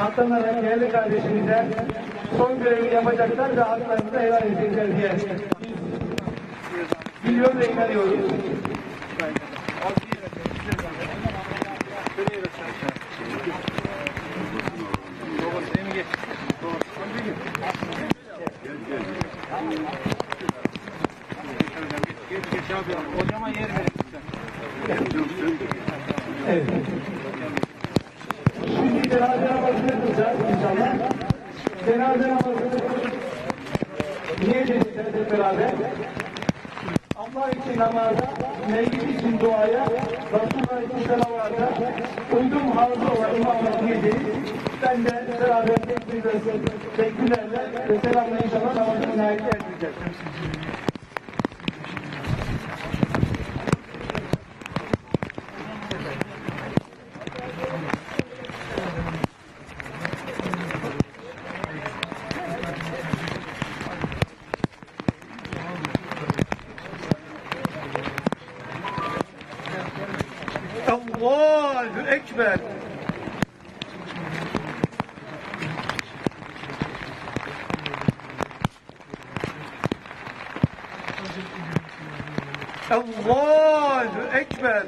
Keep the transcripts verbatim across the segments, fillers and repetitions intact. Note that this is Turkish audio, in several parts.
katlanarak değerli kardeşimize son görevini yapacaklar ve haklarını da helal edecekler diye biliyor ve inanıyoruz. Hocama yer verin. Evet. Şimdi cenaze namazını kılacağız inşallah. Cenaze namazını niyet edeceğiz hep beraber. Allah için namaza, meyyit için duaya, Resulullah için selavata, uydum hazır olan imamla diyeceğiz. Ben de beraber tekbir ve tekbirlerle ve selamla inşallah namazını nihayet edeceğiz. Allahu Ekber. Allahu Ekber.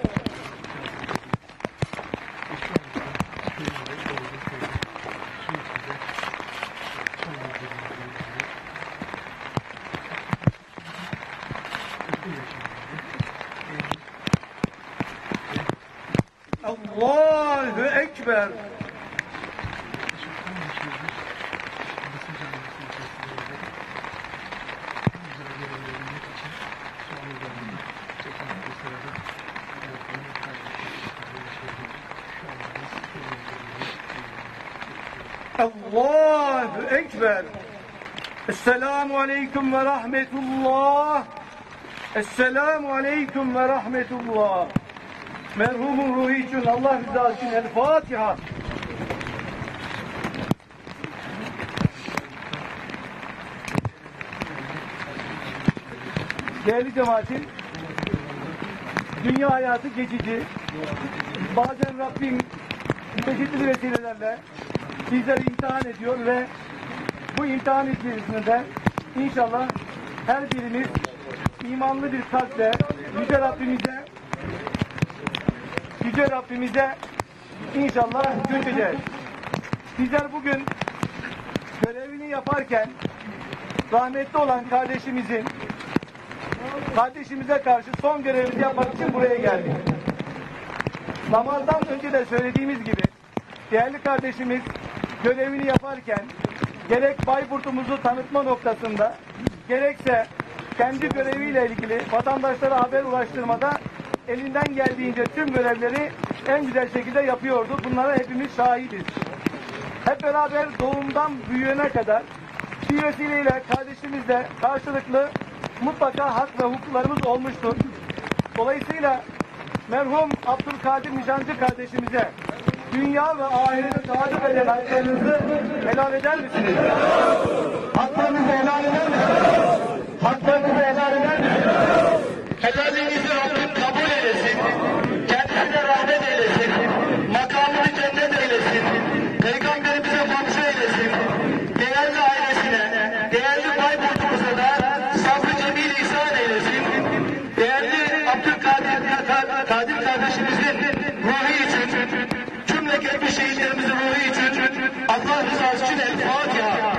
Allahu Ekber. Allahu Ekber. Esselamu Aleyküm ve Rahmetullah. Esselamu Aleyküm ve Rahmetullah. Merhumun ruhu için Allah rızası için El Fatiha. Değerli cemaatim, dünya hayatı geçici. Bazen Rabbim çeşitli vesilelerle bizleri imtihan ediyor ve bu imtihan içerisinde inşallah her birimiz imanlı bir kalple Yüce Rabbimize Yüce Rabbimize inşallah götüreceğiz. Bizler bugün görevini yaparken rahmetli olan kardeşimizin kardeşimize karşı son görevimizi yapmak için buraya geldik. Namazdan önce de söylediğimiz gibi değerli kardeşimiz görevini yaparken gerek Bayburt'umuzu tanıtma noktasında gerekse kendi göreviyle ilgili vatandaşlara haber ulaştırmada elinden geldiğince tüm görevleri en güzel şekilde yapıyordu. Bunlara hepimiz şahidiz. Hep beraber doğumdan büyüyene kadar bir vesileyle kardeşimizle karşılıklı mutlaka hak ve hukuklarımız olmuştur. Dolayısıyla merhum Abdülkadir Nişancı kardeşimize dünya ve ahirete saadet eden haklarınızı helal eder misiniz? Haklarınızı helal eder misiniz? Haklarınızı helal eder misiniz? Helalinizi Rabbim kabul eylesin. Kendisine rahmet eylesin. Makamını cennet eylesin. Peygamberimize komşu eylesin. Değerli ailesine, değerli Bayburt'umuza da sabrı cemil ihsan eylesin. Değerli Abdülkadir Kadir kardeşimizin ruhu için, cümle geçmiş şehitlerimizin ruhu için Allah rızası için El Fatiha.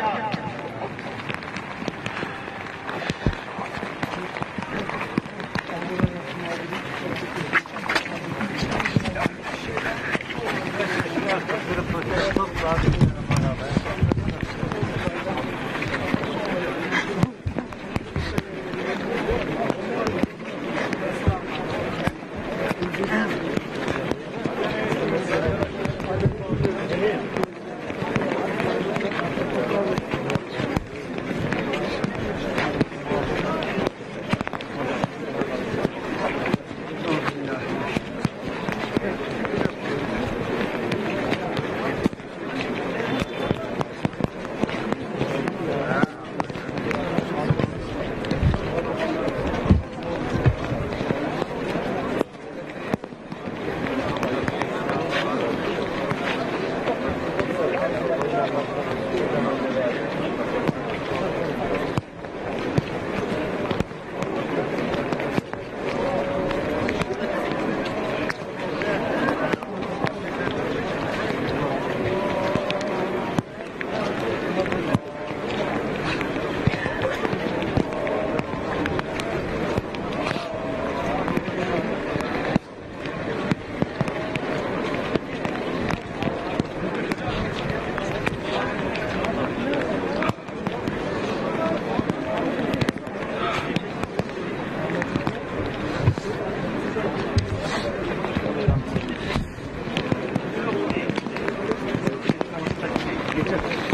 Geçer.